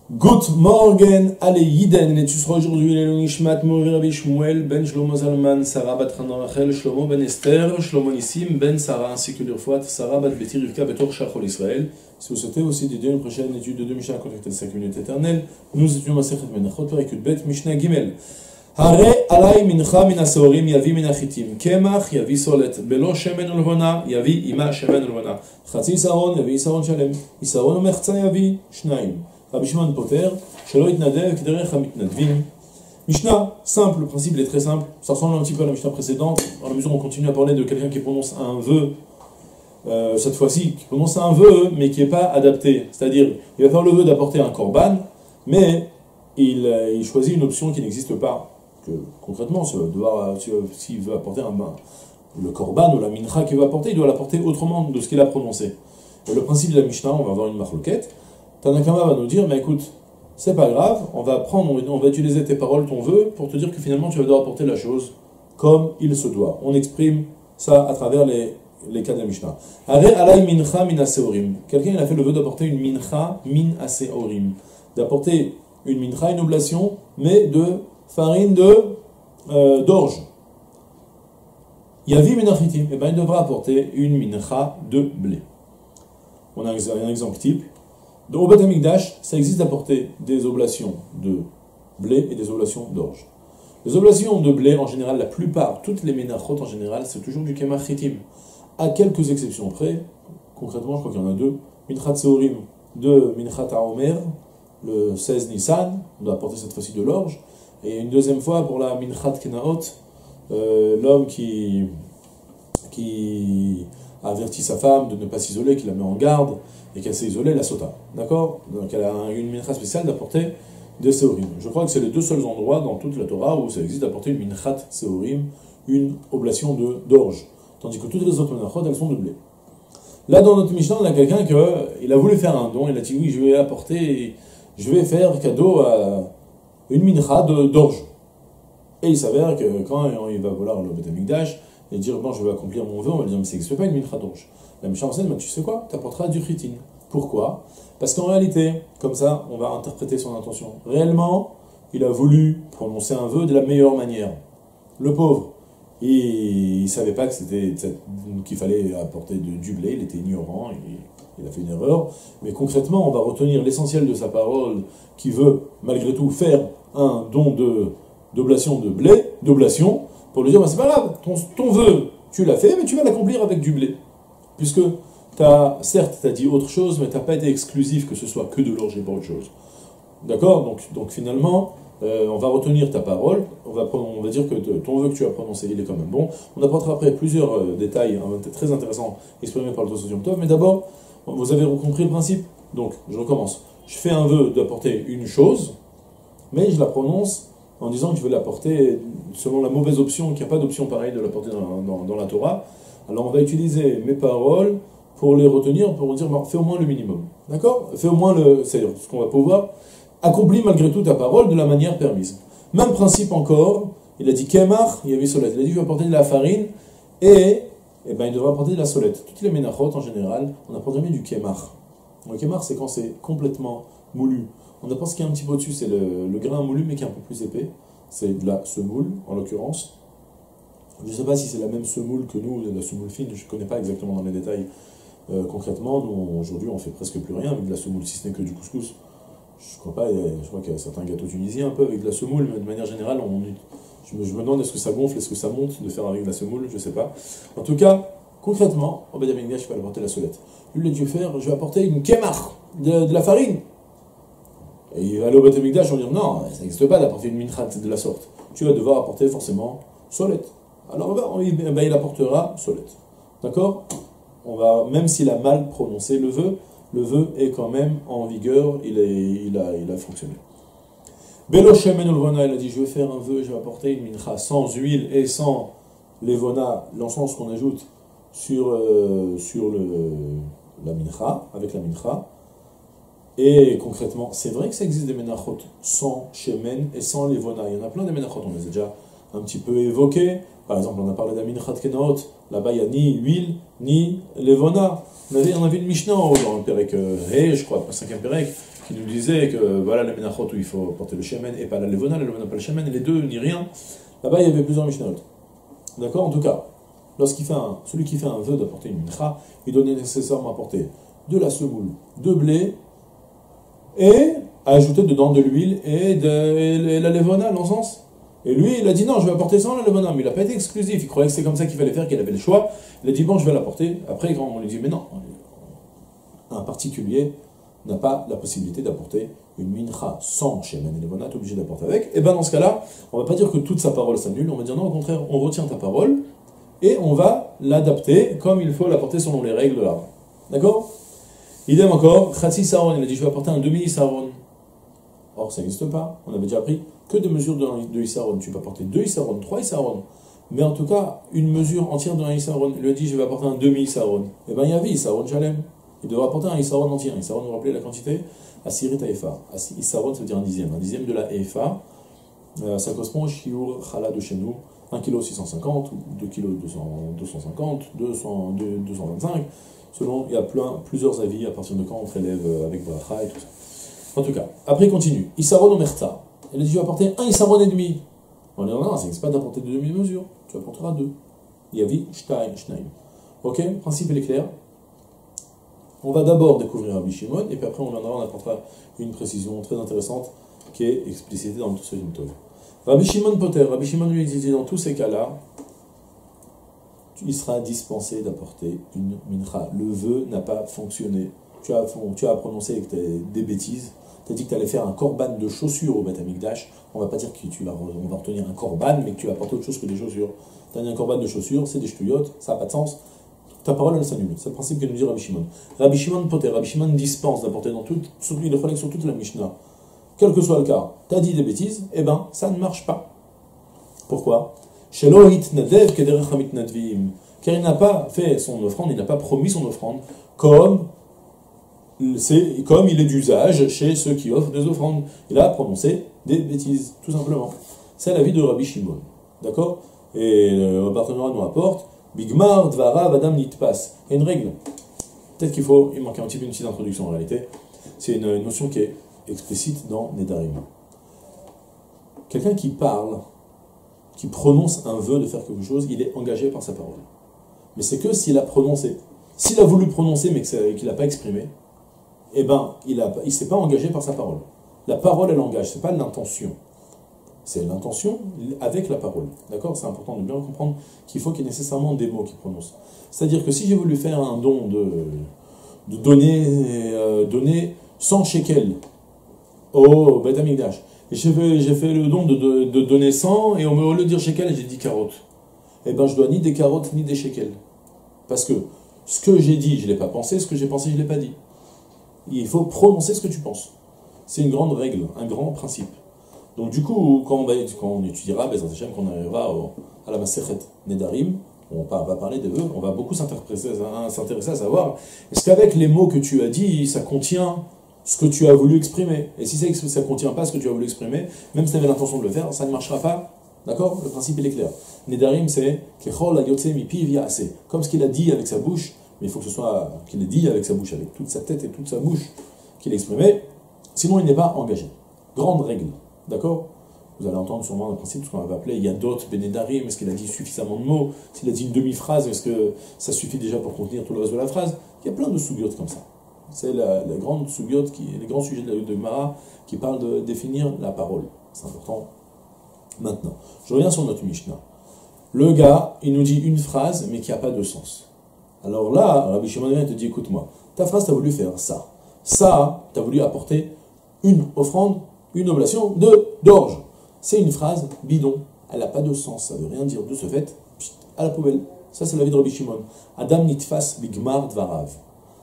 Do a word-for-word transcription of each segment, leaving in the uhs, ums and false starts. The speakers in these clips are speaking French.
Good morgen, allez Yiden, et tu seras aujourd'hui le Nishmat Mori Rabbi Shmuel, Ben Shlomo Zalman, Sarah Bat Hanan Rachel, Shlomo Ben Esther, Shlomo Nissim, Ben Sarah, ainsi que l'Urfouat, Sarah Bat Beti Rivka Betor Shachol Israël. Si vous souhaitez aussi dédier une prochaine étude de deux Mishnah contactez cinq minutes éternelles, nous étudions Masechet Menachot, Perikut Bet, Mishnah Gimel. Hare alay mincha min aseorim yavi min achitim, kemach yavi solet, belo shemen ulvona, yavi ima shemen ulvona, chatzi isaron yavi isaron shalem, isaron umechza yavi shnaim. Rabbi Shimon Poter, Shelo Itnadev, Kederech HaMitnadvim. Mishnah, simple, le principe il est très simple, ça ressemble un petit peu à la Mishnah précédente, dans la mesure où on continue à parler de quelqu'un qui prononce un vœu, euh, cette fois-ci, qui prononce un vœu, mais qui n'est pas adapté. C'est-à-dire, il va faire le vœu d'apporter un korban, mais il, euh, il choisit une option qui n'existe pas. Que, concrètement, s'il veut apporter un, le korban ou la mincha qu'il veut apporter, il doit l'apporter autrement de ce qu'il a prononcé. Et le principe de la Mishnah, on va avoir une marloquette. Tanakama va nous dire, mais écoute, c'est pas grave, on va prendre, on va utiliser tes paroles, ton vœu, pour te dire que finalement tu vas devoir apporter la chose comme il se doit. On exprime ça à travers les, les cas de la Mishnah. Are alay mincha min aseorim. Quelqu'un il a fait le vœu d'apporter une mincha min aseorim, d'apporter une mincha, une oblation, mais de farine de euh, d'orge. Yavi min achitim, et bien il devra apporter une mincha de blé. On a un exemple type. Au Beth Amikdash, ça existe d'apporter des oblations de blé et des oblations d'orge. Les oblations de blé, en général, la plupart, toutes les ménachot en général, c'est toujours du kemach chitim. À quelques exceptions près, concrètement, je crois qu'il y en a deux. Minchat Seorim de Minchat HaOmer, le seize Nissan, on doit apporter cette fois-ci de l'orge. Et une deuxième fois pour la Minchat Kenaot, euh, l'homme qui, qui a averti sa femme de ne pas s'isoler, qui la met en garde, et qu'elle s'est isolée, la sota. D'accord? Donc elle a une mincha spéciale d'apporter des seorim. Je crois que c'est les deux seuls endroits dans toute la Torah où ça existe d'apporter une minchat seorim, une oblation de d'orge. Tandis que toutes les autres minachot, elles sont de blé. Là, dans notre Mishnah, on a quelqu'un qui a voulu faire un don, il a dit oui, je vais apporter, je vais faire cadeau à une mincha d'orge. Et il s'avère que quand il va vouloir le Beth Amikdash et dire bon, je vais accomplir mon vœu, on va lui dire mais ça n'existe pas une mincha d'orge. La Mishnah enseigne, tu sais quoi? Tu apporteras du chitin. Pourquoi? Parce qu'en réalité, comme ça, on va interpréter son intention. Réellement, il a voulu prononcer un vœu de la meilleure manière. Le pauvre, il ne savait pas que c'était qu'il fallait apporter de, du blé, il était ignorant, il, il a fait une erreur. Mais concrètement, on va retenir l'essentiel de sa parole, qui veut, malgré tout, faire un don de, d'oblation de blé, d'oblation, pour lui dire, bah, c'est pas grave, ton, ton vœu, tu l'as fait, mais tu vas l'accomplir avec du blé. Puisque, as, certes, tu as dit autre chose, mais tu n'as pas été exclusif que ce soit que de l'orge et pas autre chose. D'accord? donc, donc finalement, euh, on va retenir ta parole, on va, on va dire que ton vœu que tu as prononcé, il est quand même bon. On apportera après plusieurs euh, détails hein, très intéressants exprimés par le Tosfot Yom Tov, mais d'abord, vous avez compris le principe? Donc, je recommence. Je fais un vœu d'apporter une chose, mais je la prononce en disant que je vais l'apporter selon la mauvaise option, qu'il n'y a pas d'option pareille de l'apporter dans, dans, dans la Torah. Alors on va utiliser mes paroles pour les retenir, pour dire, bon, fais au moins le minimum. D'accord? Fais au moins le... C'est-à-dire, ce qu'on va pouvoir, accomplis malgré tout ta parole de la manière permise. Même principe encore, il a dit Kemach, il y avait solette. Il a dit, je vais apporter de la farine, et, et ben, il devrait apporter de la solette. Toutes les ménachot, en général, on apporte jamais du Kemach. Le Kemach, c'est quand c'est complètement moulu. On apporte ce qui est un petit peu au-dessus, c'est le, le grain moulu, mais qui est un peu plus épais. C'est de la semoule, en l'occurrence. Je ne sais pas si c'est la même semoule que nous, la semoule fine, je ne connais pas exactement dans les détails euh, concrètement. Nous, aujourd'hui, on ne fait presque plus rien avec de la semoule, si ce n'est que du couscous. Je crois pas, je crois qu'il y a certains gâteaux tunisiens un peu avec de la semoule, mais de manière générale, on, je, me, je me demande est-ce que ça gonfle, est-ce que ça monte de faire avec de la semoule, je ne sais pas. En tout cas, concrètement, au Beth Amikdash, je vais apporter la solette. Lui, il a dû faire, je vais apporter une kemach, de, de la farine. Et il va aller au Beth Amikdash, on va dire non, ça n'existe pas d'apporter une minchat de la sorte. Tu vas devoir apporter forcément solette. Alors ben, ben, il apportera solette. D'accord? On va, même s'il a mal prononcé le vœu, le vœu est quand même en vigueur, il, est, il, a, il a fonctionné. Belo shemen ulvona, il a dit je vais faire un vœu, je vais apporter une mincha sans huile et sans levona, l'encens qu'on ajoute sur, euh, sur le, la mincha, avec la mincha. Et concrètement, c'est vrai que ça existe des menachot sans shemen et sans levona. Il y en a plein des menachot, on les a déjà un petit peu évoqués. Par exemple, on a parlé d'Aminchat Kenaot, là-bas il n'y a ni huile, ni levona. On avait, on avait une Mishnah dans le Perek He, je crois, le cinquième Perek, qui nous disait que voilà le menachot où il faut porter le shemen et pas la levona, la levona pas le shemen, et les deux ni rien. Là-bas il y avait plusieurs mishnayot. D'accord? En tout cas, lorsqu'il fait un, celui qui fait un vœu d'apporter une mincha, il doit nécessairement apporter de la semoule, de blé, et ajouter dedans de l'huile et de et la levona, l'encens. Et lui, il a dit non, je vais apporter ça, la levona, mais il n'a pas été exclusif, il croyait que c'est comme ça qu'il fallait faire, qu'il avait le choix. Il a dit bon, je vais l'apporter. Après, quand on lui dit mais non, un particulier n'a pas la possibilité d'apporter une mincha sans shemen et levona, tu es obligé d'apporter avec. Et bien dans ce cas-là, on ne va pas dire que toute sa parole s'annule, on va dire non, au contraire, on retient ta parole et on va l'adapter comme il faut l'apporter selon les règles de l'art. D'accord? Idem encore, Khatsi Saron, il a dit je vais apporter un demi-Isaron. Or, ça n'existe pas. On avait déjà appris que des mesures de, de Isaron. Tu peux apporter deux Isaron, trois Isaron. Mais en tout cas, une mesure entière d'un Isaron. Il lui a dit je vais apporter un demi-Isaron. Eh bien, il y avait Isaron Jalem. Il devrait apporter un Isaron entier. Un Isaron, vous vous rappelez la quantité? Asirit Efa. Isaron, ça veut dire un dixième. Un dixième de la Efa. Euh, ça correspond au Shiur Chala de chez nous. un virgule six cent cinquante, ou deux virgule deux cent cinquante, deux cents, deux cent vingt-cinq. Selon, il y a plein, plusieurs avis à partir de quand on prélève avec bracha et tout ça. En tout cas, après il continue. Isaron omerta. Il a dit je vais apporter un Isaron et demi. On dit non, ça n'existe pas d'apporter de demi-mesure. Tu apporteras deux. Yavi, shtaim, shnaim. Ok, le principe il est clair. On va d'abord découvrir Rabbi Shimon, et puis après on viendra, on apportera une précision très intéressante qui est explicitée dans tout ce Tov. Rabbi Shimon Poter, Rabbi Shimon lui dit dans tous ces cas-là, il sera dispensé d'apporter une mincha. Le vœu n'a pas fonctionné. Tu as, tu as prononcé avec tes, des bêtises. Tu as dit que tu allais faire un korban de chaussures au Beth Amikdash. On ne va pas dire que tu vas, on va retenir un korban, mais que tu vas apporter autre chose que des chaussures. Tu as dit un korban de chaussures, c'est des ch'touillottes, ça n'a pas de sens. Ta parole, elle s'annule. C'est le principe que nous dit Rabbi Shimon. Rabbi Shimon Poter, Rabbi Shimon dispense d'apporter dans toute, il est relève sur toute la Mishnah. Quel que soit le cas, tu as dit des bêtises, eh bien, ça ne marche pas. Pourquoi? Car il n'a pas fait son offrande, il n'a pas promis son offrande comme, c'est, comme il est d'usage chez ceux qui offrent des offrandes. Il a prononcé des bêtises, tout simplement. C'est l'avis de Rabbi Shimon. D'accord? Et le partenariat nous rapporte Bigmar, Dvara, Vadam, Nitpas. Il y a une règle. Peut-être qu'il faut, il manque un petit peu une petite introduction en réalité. C'est une, une notion qui est explicite dans Nedarim. Quelqu'un qui parle, qui prononce un vœu de faire quelque chose, il est engagé par sa parole. Mais c'est que s'il a prononcé. S'il a voulu prononcer mais qu'il n'a pas exprimé, eh ben, il ne il s'est pas engagé par sa parole. La parole, elle engage, ce n'est pas l'intention. C'est l'intention avec la parole. D'accord? C'est important de bien comprendre qu'il faut qu'il y ait nécessairement des mots qu'il prononce. C'est-à-dire que si j'ai voulu faire un don de, de donner, euh, donner cent shekels au Beth Amikdash, et j'ai fait, j'ai fait le don de, de, de donner cent, et au lieu de dire shekel, j'ai dit carottes. Eh bien, je dois ni des carottes, ni des shekels. Parce que ce que j'ai dit, je ne l'ai pas pensé, ce que j'ai pensé, je ne l'ai pas dit. Il faut prononcer ce que tu penses. C'est une grande règle, un grand principe. Donc du coup, quand on, va, quand on étudiera, quand on arrivera au, à la Masechet Nedarim, on va parler des vœux, on va beaucoup s'intéresser à savoir, est-ce qu'avec les mots que tu as dit, ça contient ce que tu as voulu exprimer? Et si ça ne contient pas ce que tu as voulu exprimer, même si tu avais l'intention de le faire, ça ne marchera pas. D'accord? Le principe, il est clair. Nedarim, c'est comme ce qu'il a dit avec sa bouche, mais il faut que ce soit qu'il ait dit avec sa bouche, avec toute sa tête et toute sa bouche qu'il a exprimé, sinon il n'est pas engagé. Grande règle. D'accord? Vous allez entendre sûrement un principe, ce qu'on va appeler Yadot Benedarim, est-ce qu'il a dit suffisamment de mots? S'il a dit une demi-phrase, est-ce que ça suffit déjà pour contenir tout le reste de la phrase? Il y a plein de sougiotes comme ça. C'est la, la grande sougiote, qui, les grands sujets de, de Gemara qui parlent de définir la parole. C'est important. Maintenant, je reviens sur notre Mishnah. Le gars, il nous dit une phrase, mais qui n'a pas de sens. Alors là, Rabbi Shimon vient et te dit, écoute-moi, ta phrase, tu as voulu faire ça. Ça, tu as voulu apporter une offrande, une oblation de d'orge. C'est une phrase bidon. Elle n'a pas de sens. Ça ne veut rien dire. De ce fait, à la poubelle. Ça, c'est l'avis de Rabbi Shimon. Adam nitfas bigmar dvarav.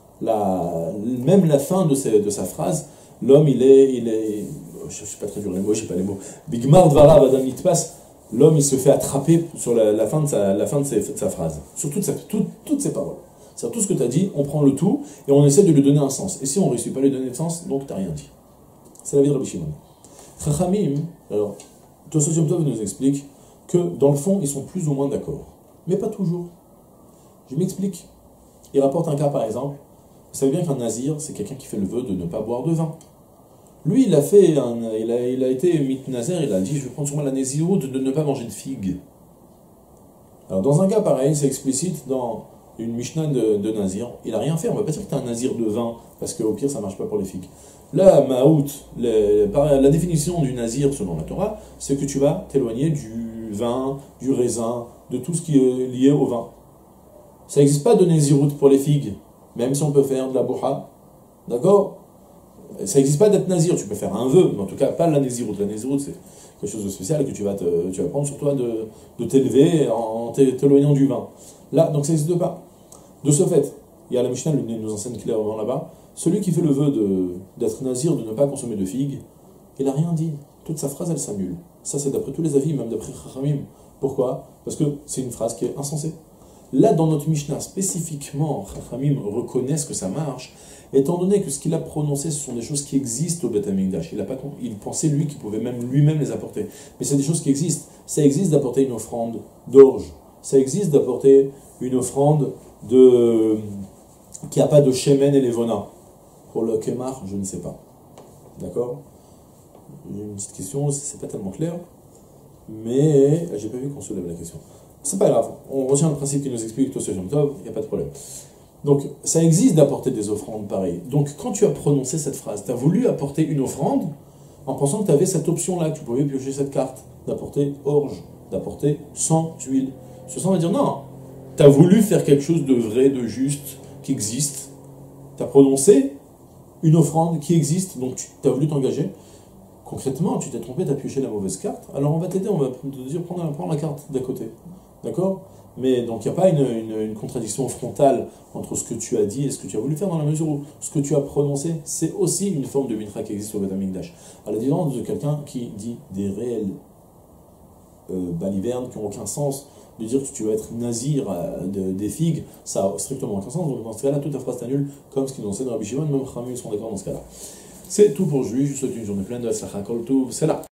La, même la fin de, ses, de sa phrase, l'homme, il est, il est... Je ne sais pas très dur les mots, je ne sais pas les mots. Bigmar dvarav Adam nitfas. L'homme, il se fait attraper sur la, la fin, de sa, la fin de, ses, de sa phrase. Sur toute sa, tout, toutes ses paroles. C'est tout ce que tu as dit, on prend le tout et on essaie de lui donner un sens. Et si on ne réussit pas à lui donner de sens, donc tu n'as rien dit. C'est l'avis de Rabbi Shimon. Chachamim, alors, Tosfot Yom Tov nous explique que dans le fond, ils sont plus ou moins d'accord. Mais pas toujours. Je m'explique. Il rapporte un cas par exemple. Vous savez bien qu'un nazir, c'est quelqu'un qui fait le vœu de ne pas boire de vin. Lui, il a fait un, il a, il a été mitnazer, il a dit, je vais prendre sur moi la nésiroute de ne pas manger de figues. Alors, dans un cas pareil, c'est explicite dans une Mishnah de, de Nazir. Il n'a rien fait, on ne va pas dire que tu es un Nazir de vin, parce qu'au pire, ça ne marche pas pour les figues. Là, Maout, la définition du Nazir selon la Torah, c'est que tu vas t'éloigner du vin, du raisin, de tout ce qui est lié au vin. Ça n'existe pas de Nézirout pour les figues, même si on peut faire de la bouha. D'accord? Ça n'existe pas d'être Nazir, tu peux faire un vœu, mais en tout cas pas la Nézirout. La Nézirout, c'est quelque chose de spécial que tu vas, te, tu vas prendre sur toi de, de t'élever en t'éloignant du vin. Là, donc ça n'existe pas. De ce fait, il y a la Mishnah, elle nous enseigne clairement là-bas, celui qui fait le vœu d'être Nazir, de ne pas consommer de figues, il n'a rien dit. Toute sa phrase, elle s'annule. Ça, c'est d'après tous les avis, même d'après Chachamim. Pourquoi? Parce que c'est une phrase qui est insensée. Là, dans notre Mishnah, spécifiquement, Chachamim reconnaissent que ça marche, étant donné que ce qu'il a prononcé, ce sont des choses qui existent au Beth Amikdash. Il, a pas, il pensait, lui, qu'il pouvait même lui-même les apporter. Mais c'est des choses qui existent. Ça existe d'apporter une offrande d'orge. Ça existe d'apporter une offrande de... qui n'a pas de shemen et levona. Pour le kemar, je ne sais pas. D'accord? J'ai une petite question, c'est pas tellement clair. Mais j'ai pas vu qu'on soulève la question. C'est pas grave, on retient le principe qui nous explique tout ce Yom Tov, il n'y a pas de problème. Donc, ça existe d'apporter des offrandes pareilles. Donc, quand tu as prononcé cette phrase, tu as voulu apporter une offrande en pensant que tu avais cette option-là, que tu pouvais piocher cette carte, d'apporter orge, d'apporter sang, huile. Ce sang va dire non, tu as voulu faire quelque chose de vrai, de juste, qui existe. Tu as prononcé une offrande qui existe, donc tu as voulu t'engager. Concrètement, tu t'es trompé, tu as pioché la mauvaise carte, alors on va t'aider, on va te dire prends la, prends la carte d'à côté. D'accord? Mais donc il n'y a pas une, une, une contradiction frontale entre ce que tu as dit et ce que tu as voulu faire, dans la mesure où ce que tu as prononcé, c'est aussi une forme de mincha qui existe au Beth Amikdash. À la différence de quelqu'un qui dit des réels euh, balivernes qui n'ont aucun sens, de dire que tu vas être nazir euh, de, des figues, ça n'a strictement aucun sens. Donc dans ce cas-là, toute ta phrase t'annule, comme ce qu'ils nous enseigne Rabbi Shimon, même Chachamim sont d'accord dans ce cas-là. C'est tout pour aujourd'hui, je vous souhaite une journée pleine de Hatzlacha Kol Tov, c'est là.